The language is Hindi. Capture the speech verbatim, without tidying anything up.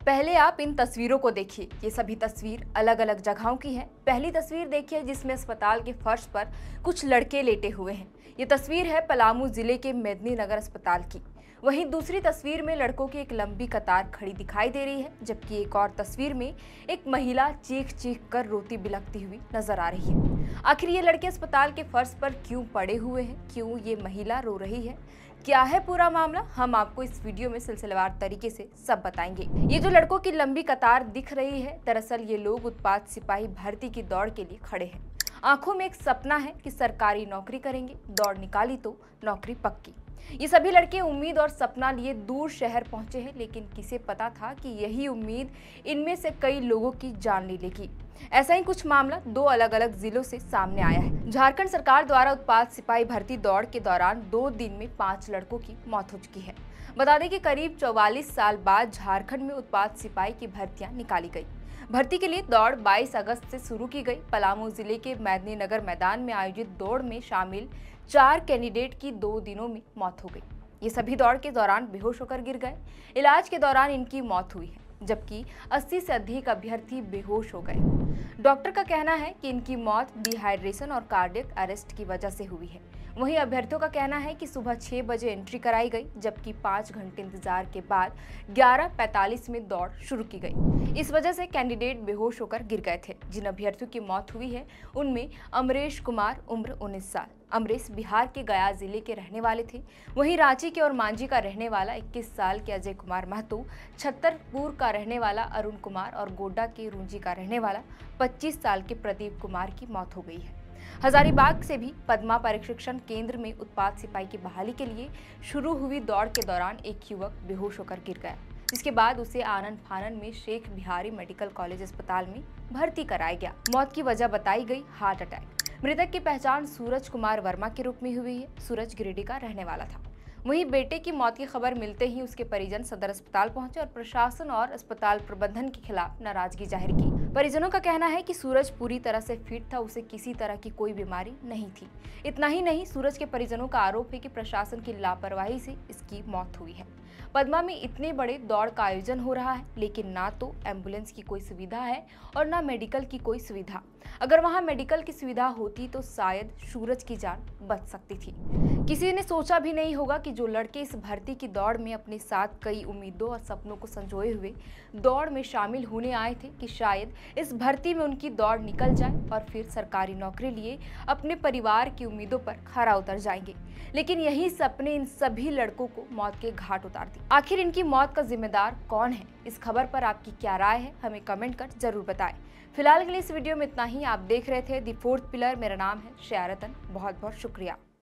पहले आप इन तस्वीरों को देखिए। ये सभी तस्वीर अलग अलग जगहों की है। पहली तस्वीर देखिए जिसमें अस्पताल के फर्श पर कुछ लड़के लेटे हुए हैं। ये तस्वीर है पलामू जिले के मेदिनीनगर अस्पताल की। वहीं दूसरी तस्वीर में लड़कों की एक लंबी कतार खड़ी दिखाई दे रही है, जबकि एक और तस्वीर में एक महिला चीख चीख कर रोती बिलखती हुई नजर आ रही है। आखिर ये लड़के अस्पताल के फर्श पर क्यों पड़े हुए हैं? क्यों ये महिला रो रही है? क्या है पूरा मामला? हम आपको इस वीडियो में सिलसिलेवार तरीके से सब बताएंगे। ये जो लड़कों की लंबी कतार दिख रही है, दरअसल ये लोग उत्पाद सिपाही भर्ती की दौड़ के लिए खड़े हैं। आंखों में एक सपना है कि सरकारी नौकरी करेंगे, दौड़ निकाली तो नौकरी पक्की। ये सभी लड़के उम्मीद और सपना लिए दूर शहर पहुंचे हैं, लेकिन किसे पता था कि यही उम्मीद इनमें से कई लोगों की जान ले लेगी। ऐसा ही कुछ मामला दो अलग अलग जिलों से सामने आया है। झारखंड सरकार द्वारा उत्पाद सिपाही भर्ती दौड़ के दौरान दो दिन में पांच लड़कों की मौत हो चुकी है। बता दें कि करीब चौवालीस साल बाद झारखंड में उत्पाद सिपाही की भर्तियां निकाली गई। भर्ती के लिए दौड़ बाईस अगस्त से शुरू की गई। पलामू जिले के मेदिनीनगर मैदान में आयोजित दौड़ में शामिल चार कैंडिडेट की दो दिनों में मौत हो गई। ये सभी दौड़ के दौरान बेहोश होकर गिर गए। इलाज के दौरान इनकी मौत हुई है, जबकि अस्सी से अधिक अभ्यर्थी बेहोश हो गए। डॉक्टर का कहना है कि इनकी मौत डिहाइड्रेशन और कार्डियक अरेस्ट की वजह से हुई है। वहीं अभ्यर्थियों का कहना है कि सुबह छह बजे एंट्री कराई गई, जबकि पाँच घंटे इंतजार के बाद ग्यारह पैंतालीस में दौड़ शुरू की गई। इस वजह से कैंडिडेट बेहोश होकर गिर गए थे। जिन अभ्यर्थियों की मौत हुई है उनमें अमरेश कुमार उम्र उन्नीस साल। अमरेश बिहार के गया जिले के रहने वाले थे। वहीं रांची के और मांझी का रहने वाला इक्कीस साल के अजय कुमार महतो, छतरपुर का रहने वाला अरुण कुमार और गोड्डा के रुंजी का रहने वाला पच्चीस साल के प्रदीप कुमार की मौत हो गई है। हजारीबाग से भी पद्मा प्रशिक्षण केंद्र में उत्पाद सिपाही की बहाली के लिए शुरू हुई दौड़ के दौरान एक युवक बेहोश होकर गिर गया, जिसके बाद उसे आनन फानन में शेख बिहारी मेडिकल कॉलेज अस्पताल में भर्ती कराया गया। मौत की वजह बताई गई हार्ट अटैक। मृतक की पहचान सूरज कुमार वर्मा के रूप में हुई है। सूरज गिरिडीह का रहने वाला था। वहीं बेटे की मौत की खबर मिलते ही उसके परिजन सदर अस्पताल पहुंचे और प्रशासन और अस्पताल प्रबंधन के खिलाफ नाराजगी जाहिर की। परिजनों का कहना है कि सूरज पूरी तरह से फिट था, उसे किसी तरह की कोई बीमारी नहीं थी। इतना ही नहीं, सूरज के परिजनों का आरोप है कि प्रशासन की लापरवाही से इसकी मौत हुई है। पद्मा में इतने बड़े दौड़ का आयोजन हो रहा है, लेकिन ना तो एम्बुलेंस की कोई सुविधा है और ना मेडिकल की कोई सुविधा। अगर वहां मेडिकल की सुविधा होती तो शायद सूरज की जान बच सकती थी। किसी ने सोचा भी नहीं होगा कि जो लड़के इस भर्ती की दौड़ में अपने साथ कई उम्मीदों और सपनों को संजोए हुए दौड़ में शामिल होने आए थे, कि शायद इस भर्ती में उनकी दौड़ निकल जाए और फिर सरकारी नौकरी लिए अपने परिवार की उम्मीदों पर खरा उतर जाएंगे। लेकिन यही सपने इन सभी लड़कों को मौत के घाट उतार दिए। आखिर इनकी मौत का जिम्मेदार कौन है? इस खबर पर आपकी क्या राय है? हमें कमेंट कर जरूर बताएं। फिलहाल के लिए इस वीडियो में इतना ही। आप देख रहे थे दी फोर्थ पिलर। मेरा नाम है श्रेया रतन। बहुत बहुत शुक्रिया।